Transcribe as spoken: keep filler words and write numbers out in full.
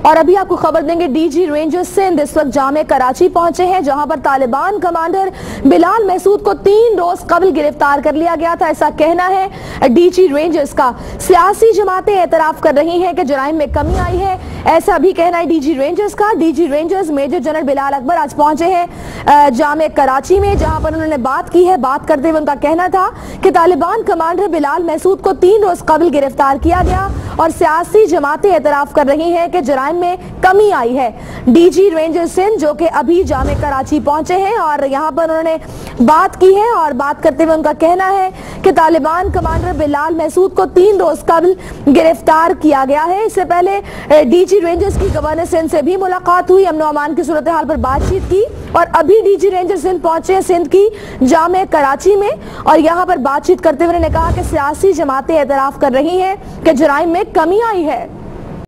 और अभी आपको खबर देंगे, डीजी रेंजर्स सिंध इस वक्त जामे कराची पहुंचे हैं, जहां पर तालिबान कमांडर बिलाल महसूद को तीन रोज कबल गिरफ्तार कर लिया गया था। ऐसा कहना है डीजी रेंजर्स का। सियासी जमातें एतराफ कर रही हैं कि जराइम में कमी आई है, ऐसा भी कहना है डीजी रेंजर्स का। DG rangers major general Bilal Akbar आज पहुंचे हैं जामे कराची में, जहां पर उन्होंने बात की है। बात करते हुए उनका कहना था कि तालिबान कमांडर बिलाल महसूद को तीन रोज कबल गिरफ्तार किया गया और सियासी जमातें एतराफ कर रही हैं कि जराइम में कमी आई है। डीजी रेंजर सिंध जो कि अभी जामे कराची पहुंचे हैं और यहां पर उन्होंने बात की है और बात करते हुए उनका कहना है कि तालिबान कमांडर बिलाल महसूद को तीन रोज कबल गिरफ्तार किया गया है। इससे पहले डीजी रेंजर्स की गवर्नर सिंध से भी मुलाकात हुई, अमन अमान की सूरत हाल पर बातचीत की और अभी डीजी रेंजर सिंध पहुंचे हैं सिंध की जामे कराची में और यहां पर बातचीत करते हुए उन्होंने कहा कि सियासी जमातें एतराफ कर रही हैं कि जराइम में कमी आई है।